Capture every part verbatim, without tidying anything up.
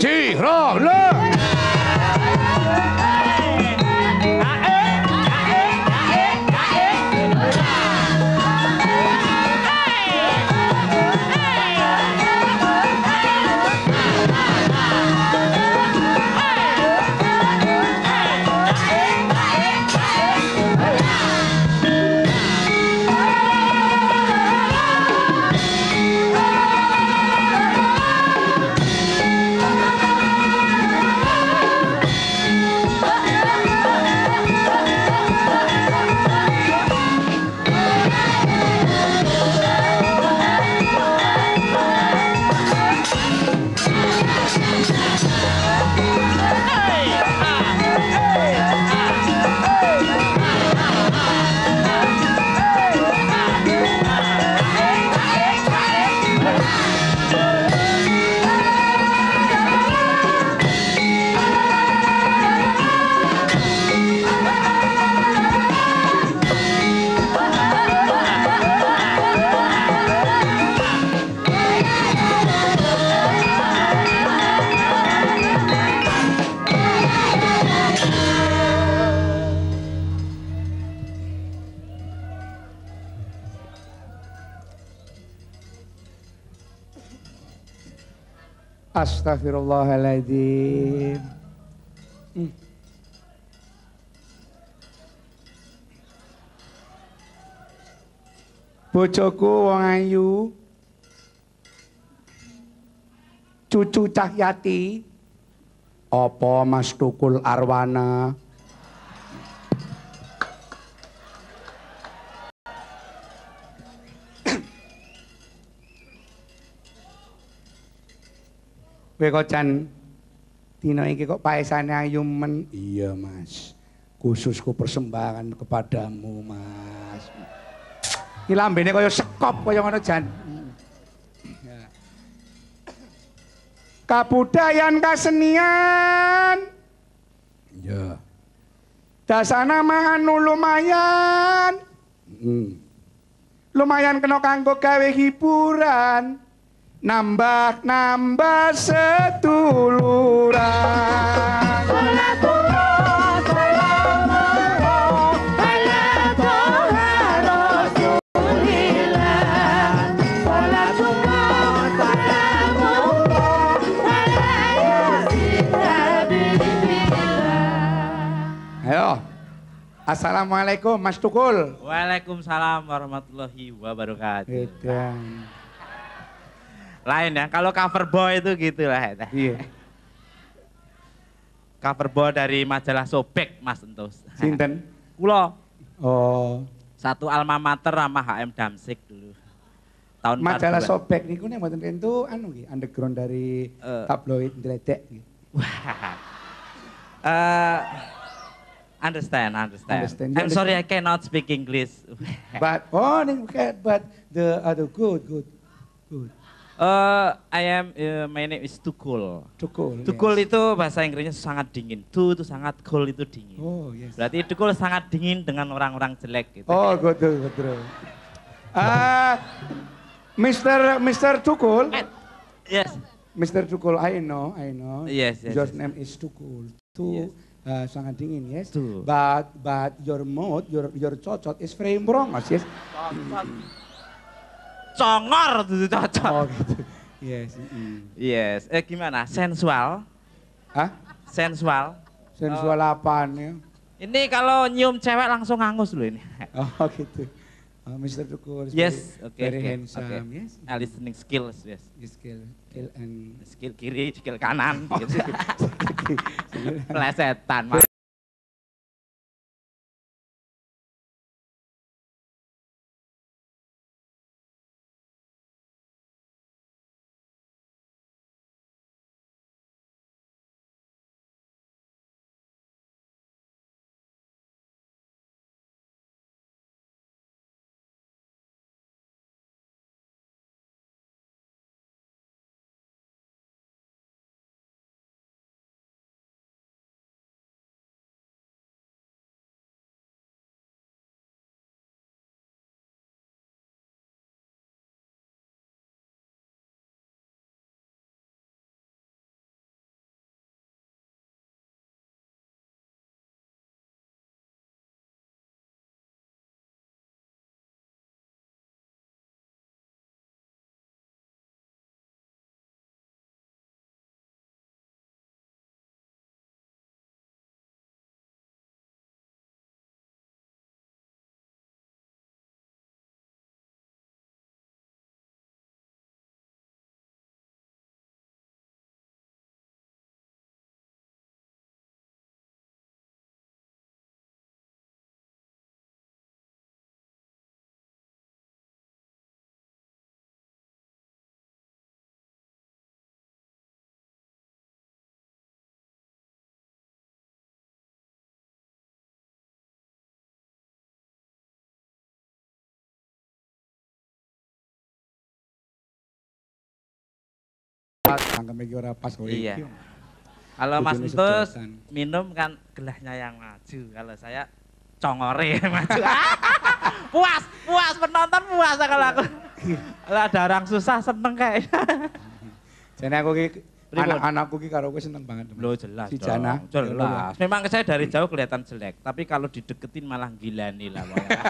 Cirolo. Astagfirullahaladzim. Hmm. Bojoku wong ayu, cucu Cahyati, apa Mas Tukul Arwana? Kowe kok jan dina iki kok paesane ayu men. Iya, Mas. Khususku persembahan kepadamu, Mas. Iki lambene kaya sekop kaya ngono jan. Ya. Kabudayan kasenian. Ya. Dasana mah anu lumayan. Hmm. Lumayan kena kanggo gawe hiburan. Nambah-nambah setuluran. Salatullah salamullah ala toha rasulillah. Salatullah salamullah ala yasin nabiillah. Ayo. Assalamualaikum Mas Tukul. Waalaikumsalam warahmatullahi wabarakatuh. Edan. Lain ya, kalau cover boy itu gitu lah. Iya. Cover boy dari majalah Sobek, Mas Entus. Sinten? Kulo. Oh. Satu alma mater sama H M Damsik dulu. Tahun majalah Sobek niku nek mboten tentu anu nggih, underground dari uh, tabloid Dledek nggih. Wah. Uh, understand, understand. understand. I'm understand. Sorry I cannot speak English. But oh, but the other good, good, good. Uh, I am, uh, my name is Tukul. Tukul. Tukul yes. itu bahasa Inggrisnya sangat dingin. Tu itu sangat, cool itu dingin. Oh yes. Berarti Tukul sangat dingin dengan orang-orang jelek gitu. Oh betul betul. Ah, Mister Mister Tukul. Yes. Mister Tukul, I know, I know. Yes yes. Your yes. name is Tukul. Tu yes. uh, sangat dingin, yes. Tu. But but your mouth, your your cocot is very brongos, yes. Congor tuh cocok. Oh gitu. Yes. Mm. Yes. Eh gimana? Sensual? Hah? Sensual. Sensual oh. Apaan ya? Ini kalau nyium cewek langsung ngangus loh ini. Oh gitu. Oh, Mister Tukul. Yes. Oke. Okay, very okay. handsome. Okay. Yes. Uh, listening skills. Yes. Skill, skill and skill kiri, skill kanan. Oh, gitu. Pelesetan. Cangkem iki ora pas kowe Iya. iki. Kalau Mas Bojone Entus sedotan. minum kan gelahnya yang maju. Kalau saya congore yang maju. Puas, puas penonton puas kalau aku. Kalau ada orang susah seneng kayak. Jane aku ki Pripun? anak-anakku ki karo kowe seneng banget. Lo jelas Si dong, Jana. jelas. Memang saya dari jauh kelihatan jelek, tapi kalau dideketin malah gila nih lah.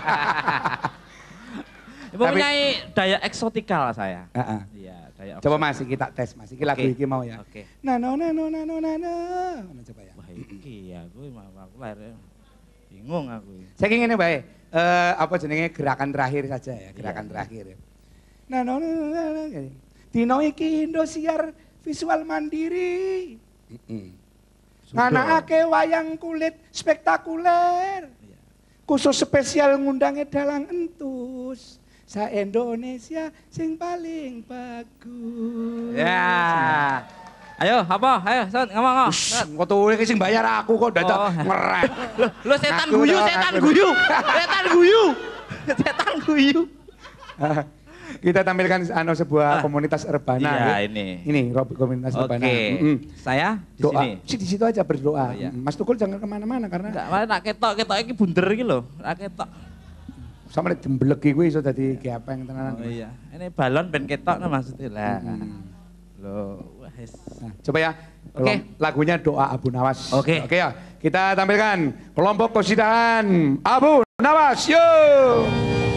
Mempunyai daya eksotikal saya. Heeh. Iya, daya Coba Mas iki tak tes Mas. Iki lagu Oke. iki mau ya. Oke. Nano nano nano nano. Coba ya. Wah iki ya, aku emang aku lahir bingung aku. Saya ingin ini baik, eh, apa jenenge gerakan terakhir saja ya, gerakan Iya. terakhir. Nah, no, no, no, no, no. Dino iki Indosiar visual mandiri. Nganakake wayang kulit spektakuler. Iya. Khusus spesial ngundange dalang entus. Sa Indonesia sing paling bagus. Ya. Ayo, apa? Ayo, Son, ngomong ngomong. Son. Kok tuh iki sing bayar aku kok dadak Oh. ngerek. Loh, loh, setan Ngaku guyu, dong, setan ngaku. guyu. Setan guyu. Setan guyu. Kita tampilkan anu sebuah Ah. komunitas urbana. Iya, ya. ini. Ini Rob- komunitas Oke. urbana. Mm-mm. Saya di Doa. sini. Sih di situ aja berdoa. Oh, iya. Mas Tukul jangan kemana-mana karena Enggak, malah nak ketok-ketok iki bunder iki lho. Nak ketok. sama nek jembleki kuwi iso dadi gepeng tenanan. Oh iya. Ini balon ben ketok nah maksudnya lah. Hmm. Loh, wes. Nah, coba ya. Oke. Tolong lagunya Doa Abu Nawas. Oke. Oke ya. Kita tampilkan kelompok kosidahan Abu Nawas. Yuk.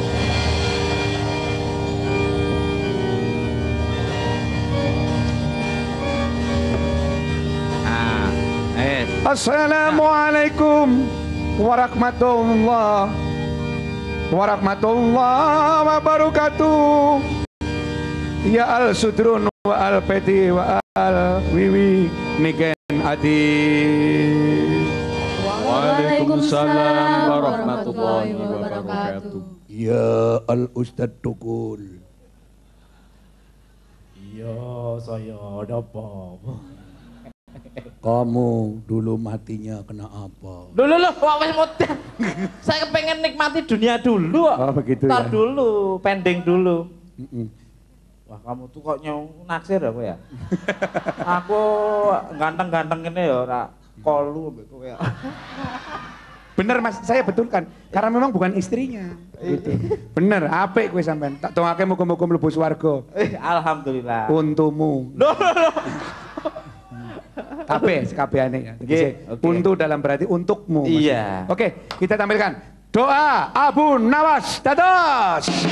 Ah, es. Assalamualaikum warahmatullahi warahmatullahi wabarakatuh. Ya al sudrun wa al peti wa al wiwi niken adi. Waalaikumsalam warahmatullahi wabarakatuh. Ya al ustad tukul. Iya, saya ada apa? Kamu dulu matinya kena apa? Loh, loh, loh, kok wes modal. Saya kepengen nikmati dunia dulu. kok. Oh, begitu Ntar ya. dulu, pending dulu. Mm-mm. Wah, kamu tuh kok nyong naksir aku ya? Aku ganteng-ganteng ini ya, ora kolu mbek kowe ya. Bener Mas, saya betulkan. Karena memang bukan istrinya. Gitu. Bener, apik kowe sampean. Tak dongake muga-muga mlebu swarga. Eh, alhamdulillah. Untumu. Loh, loh, loh. Kabeh sekabehane ya. Oke, Tegese, oke. Untuk dalam berarti untukmu. Iya. maksudnya. Oke, kita tampilkan doa Abu Nawas. Dados.